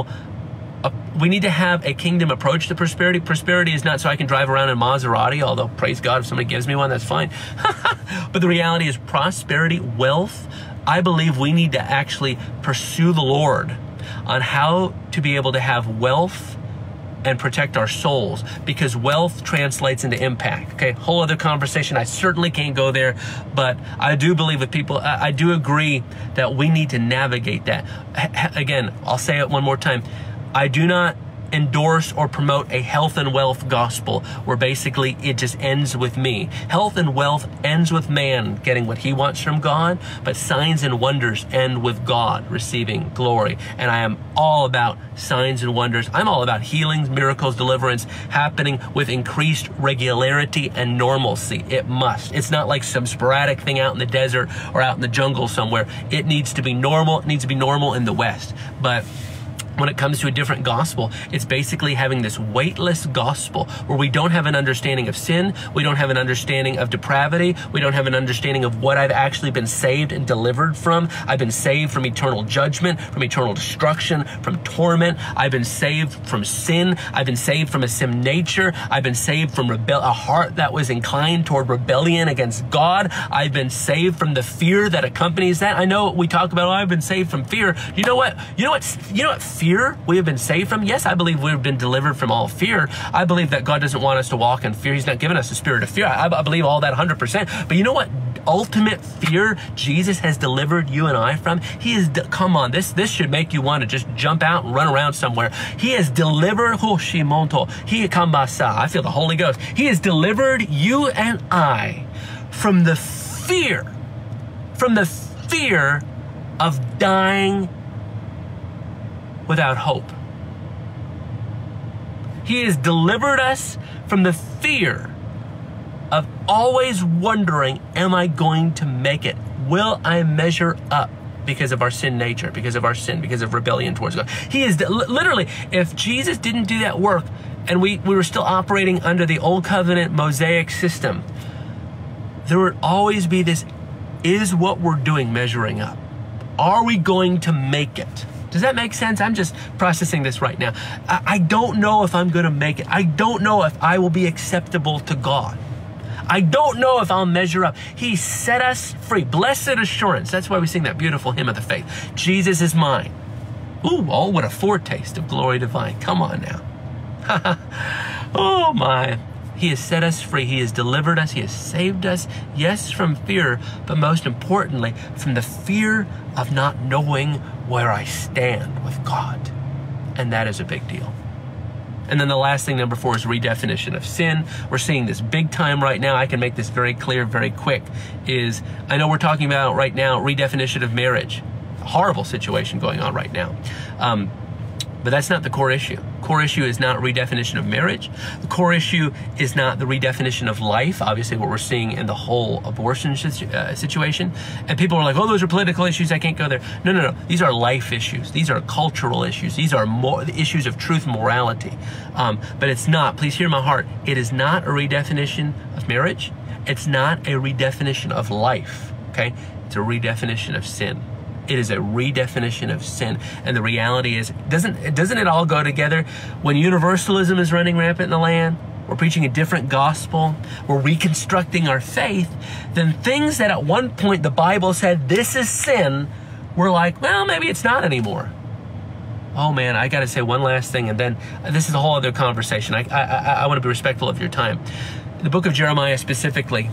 a kingdom approach to prosperity. Prosperity is not so I can drive around in Maserati, although praise God if somebody gives me one, that's fine. But the reality is prosperity, wealth, I believe we need to actually pursue the Lord on how to be able to have wealth and protect our souls, because wealth translates into impact. Okay, whole other conversation. I certainly can't go there, but I do believe with people, I do agree that we need to navigate that. Again, I'll say it one more time. I do not endorse or promote a health and wealth gospel where basically it just ends with me. Health and wealth ends with man getting what he wants from God, but signs and wonders end with God receiving glory. And I am all about signs and wonders. I'm all about healings, miracles, deliverance happening with increased regularity and normalcy. It must. It's not like some sporadic thing out in the desert or out in the jungle somewhere. It needs to be normal. It needs to be normal in the West. But when it comes to a different gospel, it's basically having this weightless gospel where we don't have an understanding of sin, we don't have an understanding of depravity, we don't have an understanding of what I've actually been saved and delivered from. I've been saved from eternal judgment, from eternal destruction, from torment. I've been saved from sin. I've been saved from a sin nature. I've been saved from a heart that was inclined toward rebellion against God. I've been saved from the fear that accompanies that. I know we talk about, oh, I've been saved from fear. You know what fear we have been saved from? Yes, I believe we've been delivered from all fear. I believe that God doesn't want us to walk in fear. He's not given us a spirit of fear. I believe all that 100%. But you know what ultimate fear Jesus has delivered you and I from? Come on, this should make you want to just jump out and run around somewhere. He has delivered, I feel the Holy Ghost. He has delivered you and I from the fear of dying without hope. He has delivered us from the fear of always wondering, am I going to make it? Will I measure up? Because of our sin nature, because of our sin, because of rebellion towards God. He is literally, if Jesus didn't do that work and we were still operating under the old covenant Mosaic system, there would always be this, is what we're doing measuring up? Are we going to make it? Does that make sense? I'm just processing this right now. I don't know if I'm going to make it. I don't know if I will be acceptable to God. I don't know if I'll measure up. He set us free. Blessed assurance. That's why we sing that beautiful hymn of the faith. Jesus is mine. Ooh, oh, what a foretaste of glory divine. Come on now. Oh my. He has set us free. He has delivered us. He has saved us. Yes, from fear, but most importantly, from the fear of not knowing where I stand with God. And that is a big deal. And then the last thing, number 4, is redefinition of sin. We're seeing this big time right now. I can make this very clear, very quick. I know we're talking about right now redefinition of marriage. A horrible situation going on right now. But that's not the core issue. Core issue is not redefinition of marriage. The core issue is not the redefinition of life. Obviously, what we're seeing in the whole abortion situation. And people are like, oh, those are political issues. I can't go there. No. These are life issues. These are cultural issues. These are the issues of truth and morality. But it's not, please hear my heart, it is not a redefinition of marriage. It's not a redefinition of life, okay? It's a redefinition of sin. It is a redefinition of sin. And the reality is, doesn't it all go together? When universalism is running rampant in the land, we're preaching a different gospel, we're reconstructing our faith, then things that at one point the Bible said, this is sin, we're like, well, maybe it's not anymore. Oh man, I gotta say one last thing, and then this is a whole other conversation. I want to be respectful of your time. The book of Jeremiah specifically,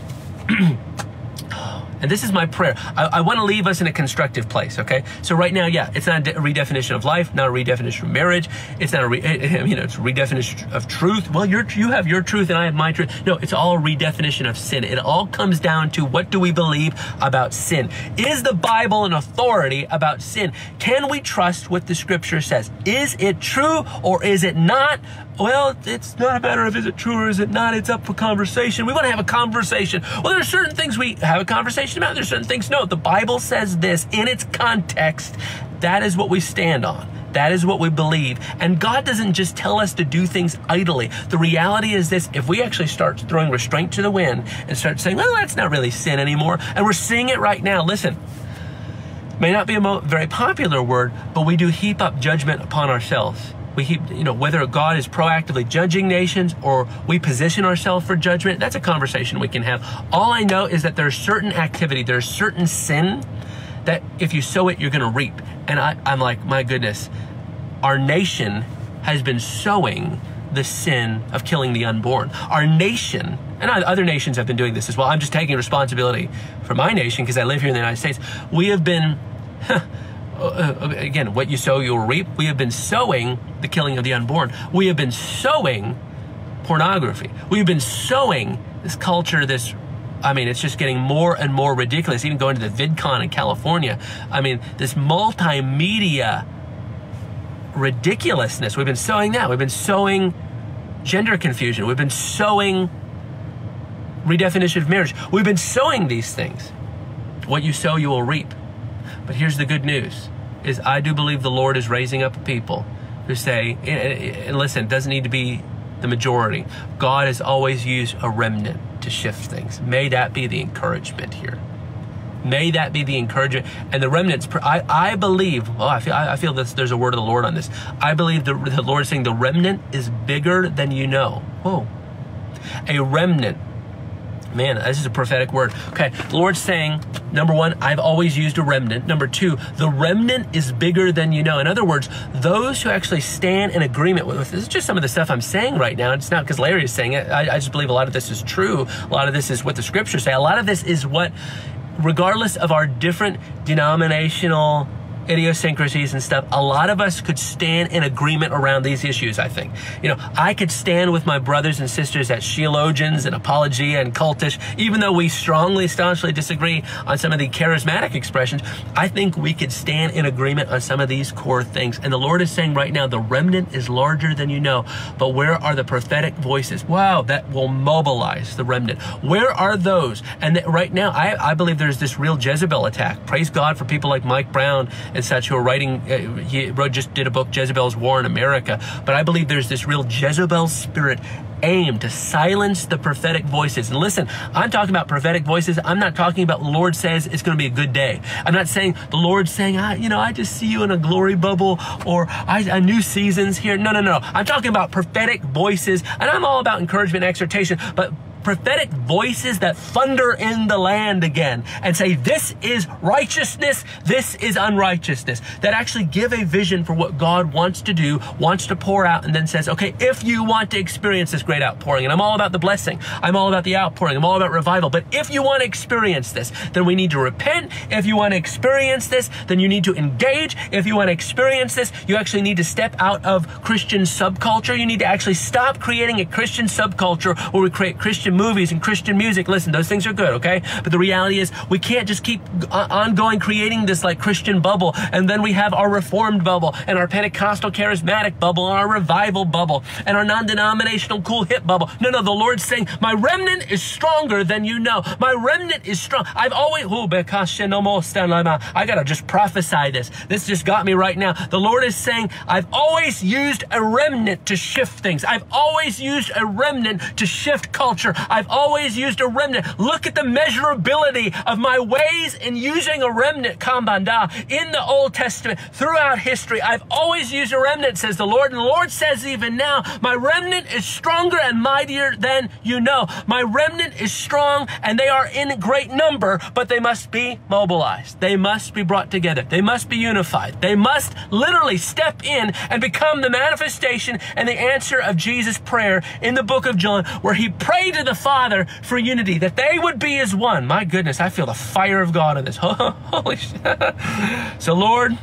and this is my prayer. I want to leave us in a constructive place, okay? So right now, yeah, it's not a redefinition of life, not a redefinition of marriage. It's not it's a redefinition of truth. Well, you have your truth and I have my truth. No, it's all a redefinition of sin. It all comes down to, what do we believe about sin? Is the Bible an authority about sin? Can we trust what the scripture says? Is it true or is it not? Well, it's not a matter of is it true or is it not. It's up for conversation. We want to have a conversation. Well, there are certain things we have a conversation about. There's certain things no. The Bible says this in its context. That is what we stand on. That is what we believe. And God doesn't just tell us to do things idly. The reality is this: if we actually start throwing restraint to the wind and start saying, well, that's not really sin anymore, and we're seeing it right now. Listen, may not be a very popular word, but we do heap up judgment upon ourselves. We heap, whether God is proactively judging nations or we position ourselves for judgment, that's a conversation we can have. All I know is that there's certain activity, there's certain sin that if you sow it, you're going to reap. And I'm like, my goodness, our nation has been sowing the sin of killing the unborn. Our nation, and other nations have been doing this as well. I'm just taking responsibility for my nation because I live here in the United States. We have been... again, what you sow, you'll reap. We have been sowing the killing of the unborn. We have been sowing pornography. We've been sowing this culture, it's just getting more and more ridiculous. Even going to the VidCon in California. This multimedia ridiculousness. We've been sowing that. We've been sowing gender confusion. We've been sowing redefinition of marriage. We've been sowing these things. What you sow, you will reap. But here's the good news, is I do believe the Lord is raising up a people who say, and listen, it doesn't need to be the majority. God has always used a remnant to shift things. May that be the encouragement here. May that be the encouragement. And the remnants, I believe, I feel this, there's a word of the Lord on this. I believe the Lord is saying the remnant is bigger than you know. Whoa. A remnant. Man, this is a prophetic word. Okay, the Lord's saying, number one, I've always used a remnant. Number two, the remnant is bigger than you know. In other words, those who actually stand in agreement with this is just some of the stuff I'm saying right now. It's not because Larry is saying it. I just believe a lot of this is true. A lot of this is what the scriptures say. A lot of this is what, regardless of our different denominational idiosyncrasies and stuff, a lot of us could stand in agreement around these issues, I think. You know, I could stand with my brothers and sisters as theologians and apologia and cultish, even though we staunchly disagree on some of the charismatic expressions. I think we could stand in agreement on some of these core things. And the Lord is saying right now, the remnant is larger than you know. But where are the prophetic voices? Wow, that will mobilize the remnant. Where are those? And right now, I believe there's this real Jezebel attack. Praise God for people like Mike Brown and such who are writing, just did a book, Jezebel's War in America. But I believe there's this real Jezebel spirit aimed to silence the prophetic voices. And listen, I'm talking about prophetic voices. I'm not talking about the Lord says it's going to be a good day. I'm not saying the Lord's saying, I just see you in a glory bubble, or a new season's here. No. I'm talking about prophetic voices, and I'm all about encouragement and exhortation, but prophetic voices that thunder in the land again and say, this is righteousness, this is unrighteousness, that actually give a vision for what God wants to do, wants to pour out, and then says, okay, if you want to experience this great outpouring, and I'm all about the blessing, I'm all about the outpouring, I'm all about revival, but if you want to experience this, then we need to repent. If you want to experience this, then you need to engage. If you want to experience this, you actually need to step out of Christian subculture. You need to actually stop creating a Christian subculture where we create Christian movies and Christian music. Listen, those things are good, okay? But the reality is we can't just keep ongoing creating this like Christian bubble, and then we have our Reformed bubble and our Pentecostal charismatic bubble and our revival bubble and our non-denominational cool hip bubble. No, the Lord's saying, my remnant is stronger than you know. My remnant is strong. I've always, I gotta just prophesy this. This just got me right now. The Lord is saying, I've always used a remnant to shift things. I've always used a remnant to shift culture. I've always used a remnant. Look at the measurability of my ways in using a remnant, kambanda, in the Old Testament, throughout history. I've always used a remnant, says the Lord. And the Lord says even now, my remnant is stronger and mightier than you know. My remnant is strong, and they are in great number, but they must be mobilized. They must be brought together. They must be unified. They must literally step in and become the manifestation and the answer of Jesus' prayer in the book of John, where he prayed to the Father for unity, that they would be as one. My goodness, I feel the fire of God in this. Holy shit. So Lord,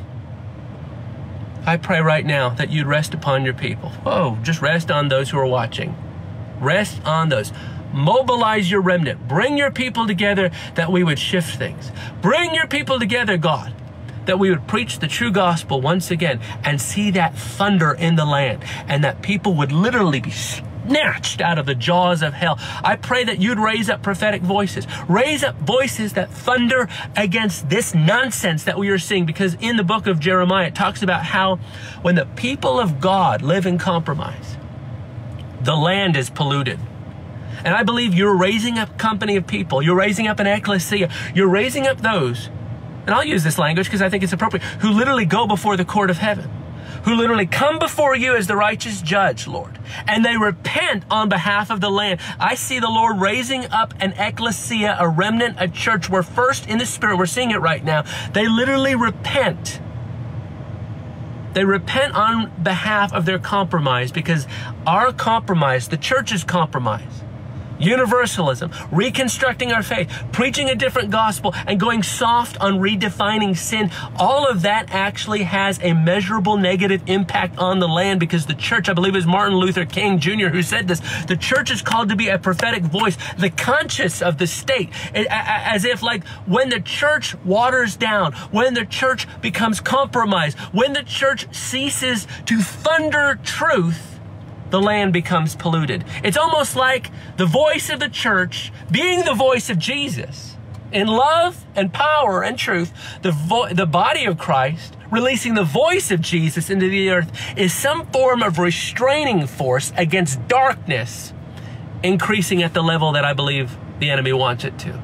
I pray right now that you'd rest upon your people. Oh, just rest on those who are watching. Rest on those. Mobilize your remnant. Bring your people together that we would shift things. Bring your people together, God, that we would preach the true gospel once again and see that thunder in the land, and that people would literally be snatched out of the jaws of hell. I pray that you'd raise up prophetic voices. Raise up voices that thunder against this nonsense that we are seeing, because in the book of Jeremiah, it talks about how when the people of God live in compromise, the land is polluted. And I believe you're raising up a company of people. You're raising up an ecclesia. You're raising up those, and I'll use this language because I think it's appropriate, who literally go before the court of heaven, who literally come before you as the righteous judge, Lord, and they repent on behalf of the land. I see the Lord raising up an ecclesia, a remnant, a church where first in the Spirit, we're seeing it right now, they literally repent. They repent on behalf of their compromise, because our compromise, the church's compromise, Universalism, reconstructing our faith, preaching a different gospel, and going soft on redefining sin, all of that actually has a measurable negative impact on the land, because the church, I believe it was Martin Luther King Jr. who said this, the church is called to be a prophetic voice, the conscience of the state, as if like when the church waters down, when the church becomes compromised, when the church ceases to thunder truth, the land becomes polluted. It's almost like the voice of the church being the voice of Jesus in love and power and truth, the body of Christ releasing the voice of Jesus into the earth is some form of restraining force against darkness, increasing at the level that I believe the enemy wants it to.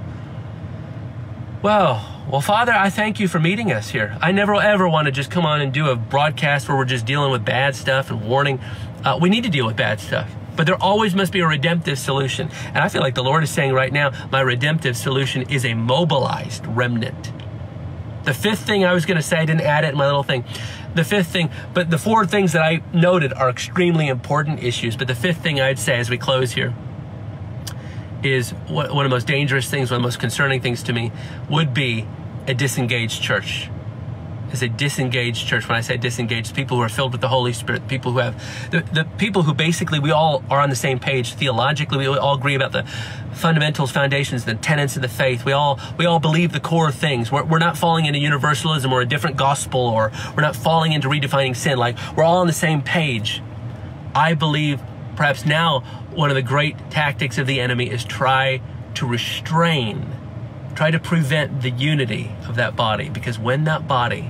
Well, Father, I thank you for meeting us here. I never ever want to just come on and do a broadcast where we're just dealing with bad stuff and warning. We need to deal with bad stuff, but there always must be a redemptive solution. And I feel like the Lord is saying right now, my redemptive solution is a mobilized remnant. The fifth thing I was going to say, I didn't add it in my little thing. The fifth thing, but the four things that I noted are extremely important issues. But the fifth thing I'd say as we close here is one of the most dangerous things, one of the most concerning things to me would be a disengaged church. Is a disengaged church. When I say disengaged, people who are filled with the Holy Spirit, people who have, the people who basically we all are on the same page theologically. We all agree about the fundamentals, foundations, the tenets of the faith. We all believe the core things. We're not falling into universalism or a different gospel, or we're not falling into redefining sin. Like, we're all on the same page. I believe perhaps now one of the great tactics of the enemy is try to restrain, try to prevent the unity of that body. Because when that body,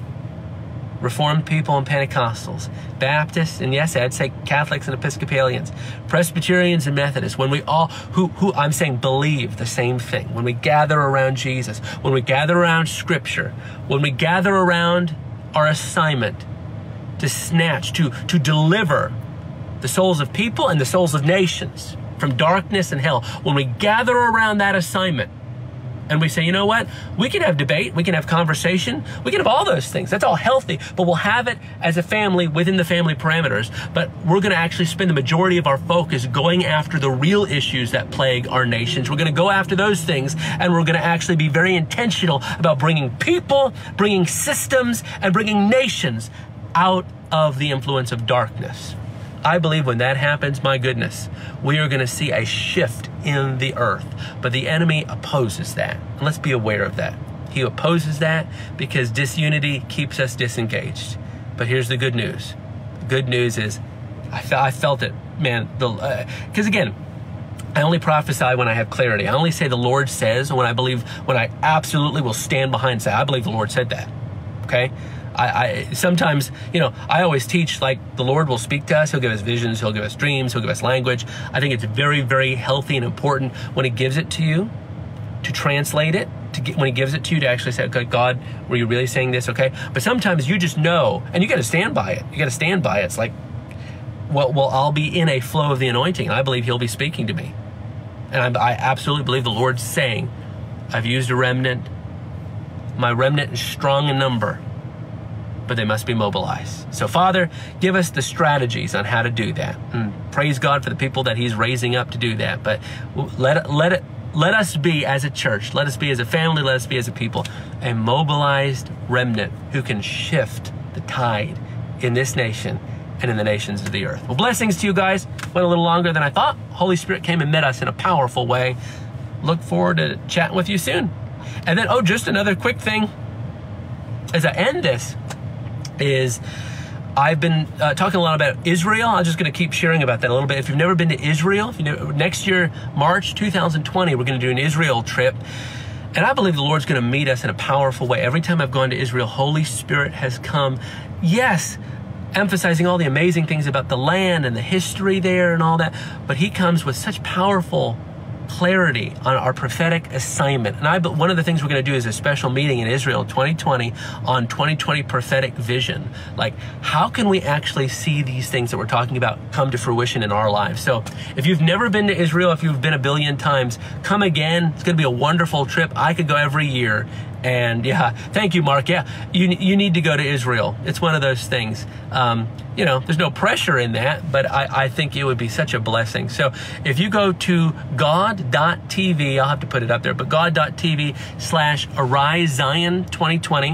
Reformed people and Pentecostals, Baptists, and yes, I'd say Catholics and Episcopalians, Presbyterians and Methodists, when we all, who I'm saying believe the same thing, when we gather around Jesus, when we gather around Scripture, when we gather around our assignment to snatch, to deliver the souls of people and the souls of nations from darkness and hell, when we gather around that assignment, and we say, you know what? We can have debate. We can have conversation. We can have all those things. That's all healthy. But we'll have it as a family within the family parameters. But we're going to actually spend the majority of our focus going after the real issues that plague our nations. We're going to go after those things. And we're going to actually be very intentional about bringing people, bringing systems, and bringing nations out of the influence of darkness. I believe when that happens, my goodness, we are going to see a shift in the earth. But the enemy opposes that. And let's be aware of that. He opposes that because disunity keeps us disengaged. But here's the good news. The good news is I felt it, man. Because again, I only prophesy when I have clarity. I only say the Lord says when I absolutely will stand behind and say, I believe the Lord said that. Okay? I sometimes, I always teach like the Lord will speak to us. He'll give us visions. He'll give us dreams. He'll give us language. I think it's very, very healthy and important when he gives it to you to translate it, when he gives it to you to actually say, okay, God, were you really saying this? Okay. But sometimes you just know, and you got to stand by it. You got to stand by it. It's like, well, I'll be in a flow of the anointing. And I believe he'll be speaking to me. And I absolutely believe the Lord's saying, I've used a remnant. My remnant is strong in number, but they must be mobilized. So Father, give us the strategies on how to do that. And praise God for the people that he's raising up to do that. But let us be as a church, let us be as a family, let us be as a people, a mobilized remnant who can shift the tide in this nation and in the nations of the earth. Well, blessings to you guys. Went a little longer than I thought. Holy Spirit came and met us in a powerful way. Look forward to chatting with you soon. And then, just another quick thing as I end this is I've been talking a lot about Israel. I'm just going to keep sharing about that a little bit. If you've never been to Israel, next year, March 2020, we're going to do an Israel trip. And I believe the Lord's going to meet us in a powerful way. Every time I've gone to Israel, Holy Spirit has come. Yes, emphasizing all the amazing things about the land and the history there and all that. But he comes with such powerful clarity on our prophetic assignment. And one of the things we're going to do is a special meeting in Israel 2020 on 2020 prophetic vision. Like, how can we actually see these things that we're talking about come to fruition in our lives? So if you've never been to Israel, if you've been a billion times, come again. It's going to be a wonderful trip. I could go every year. And yeah, thank you, Mark. Yeah, you need to go to Israel. It's one of those things. There's no pressure in that, but I think it would be such a blessing. So if you go to god.tv, I'll have to put it up there, but god.tv/Arise Zion 2020,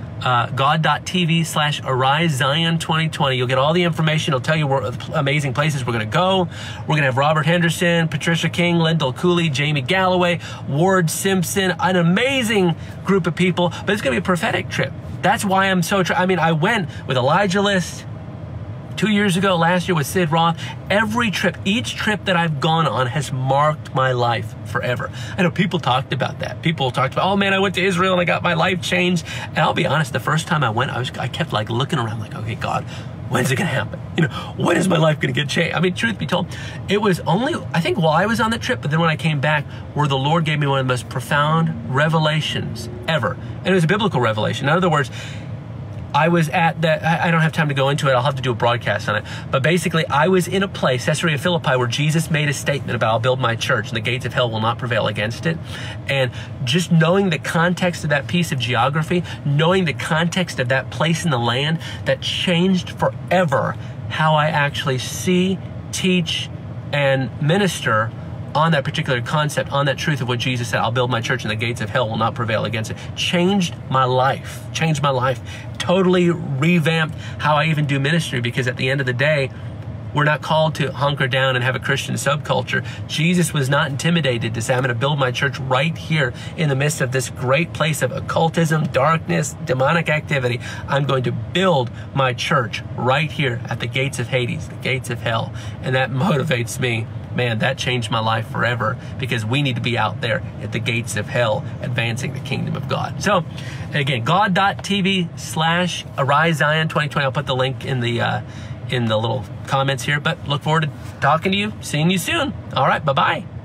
god.tv/Arise Zion 2020. You'll get all the information. It'll tell you where amazing places we're going to go. We're going to have Robert Henderson, Patricia King, Lyndall Cooley, Jamie Galloway, Ward Simpson, an amazing group of people, but it's going to be a prophetic trip. That's why I'm so, I went with Elijah List, 2 years ago, last year with Sid Roth. Every trip, each trip that I've gone on has marked my life forever. I know people talked about that. People talked about, oh man, I went to Israel and I got my life changed. And I'll be honest, the first time I went, I kept like looking around like, okay, God, when's it going to happen? When is my life going to get changed? I mean, truth be told, it was only, I think while I was on the trip, but then when I came back, where the Lord gave me one of the most profound revelations ever. And it was a biblical revelation. In other words, I was at that, I don't have time to go into it. I'll have to do a broadcast on it. But basically, I was in a place, Caesarea Philippi, where Jesus made a statement about, I'll build my church and the gates of hell will not prevail against it. And just knowing the context of that piece of geography, knowing the context of that place in the land, that changed forever how I actually see, teach, and minister on that particular concept, on that truth of what Jesus said, I'll build my church and the gates of hell will not prevail against it. Changed my life. Totally revamped how I even do ministry, because at the end of the day, we're not called to hunker down and have a Christian subculture. Jesus was not intimidated to say, I'm going to build my church right here in the midst of this great place of occultism, darkness, demonic activity. I'm going to build my church right here at the gates of Hades, the gates of hell. And that motivates me. Man, that changed my life forever, because we need to be out there at the gates of hell advancing the kingdom of God. So again, god.tv/Arise Zion 2020. I'll put the link in the little comments here, but look forward to talking to you, seeing you soon. All right, bye-bye.